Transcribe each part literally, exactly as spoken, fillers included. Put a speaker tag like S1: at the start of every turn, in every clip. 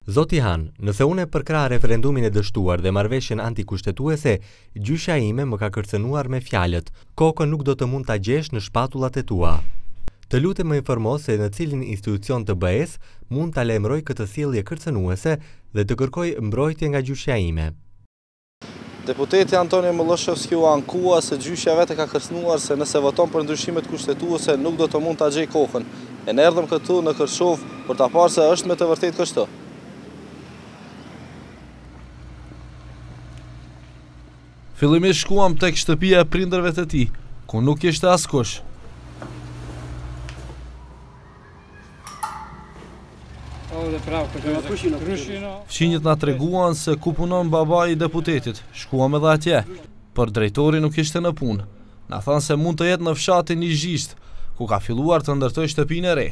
S1: Zoti Han, nëse unë e përkrah referendumin e dështuar dhe marrëveshjen antikushtetuese, gjyshja ime më ka kërcënuar me fjalët: kokën nuk do të mund ta gjesh në shpatullat e tua. Të lutem më informo se në cilin institucion të B E-s mund ta lajmëroj këtë sjellje kërcënuese dhe të kërkoj mbrojtje nga gjyshja ime.
S2: Deputeti Antonio Miloševski u ankua se gjyshja vetë ka kërcënuar se nëse voton për ndryshimet kushtetuese nuk do të mund ta gjej kokën. E ne erdhëm këtu në Kërshov për ta parë se është me të vërtetë kështu.
S3: Fillimisht shkuam tek shtëpia e prindërve të tij, ku nuk ishte askush. Fqinjët na treguan se ku punon babai i deputetit. Shkuam edhe atje, por drejtori nuk ishte në punë. Na thanë se mund të jetë në fshatin Nizhisht, ku ka filluar të ndërtoj shtëpinë e re.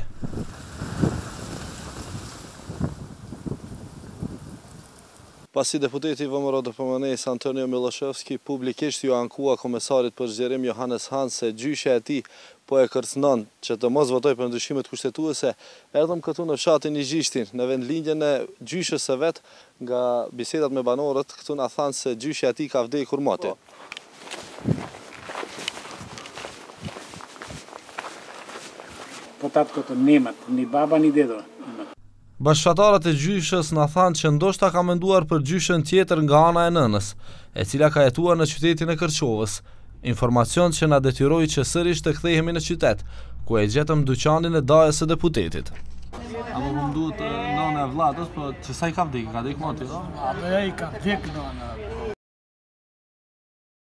S2: Pasi deputeti V M R D P M N-s Antonio Miloševski publikisht ju ankua komesarit për zgjerim Johannes Han se gjyshja e tij po e kërcënon që të mos votoj për ndryshimet kushtetuese, erdhëm këtu në fshatin Nizhishtin, në vendlindjen e gjyshës së vet. Nga bisedat me banorët, këtu na thanë se gjyshja e tij ka vdekur moti.
S4: Po tatë këtë nemat, ni baba ni dedo.
S3: Bashkëtarët e gjyshës na thanë që ndoshta ka menduar për gjyshën tjetër nga ana e nënës, e cila ka jetuar në qytetin e Kërçovës. Informacion që na detyroi që sërish të kthehemi në qytet, ku e gjetëm dyqanin e dajës së deputetit. Apo më duhet nëna e vllatës, po që sa i ka vdekur, ka vdekur moti?
S4: Apo ai ka vdekur nëna.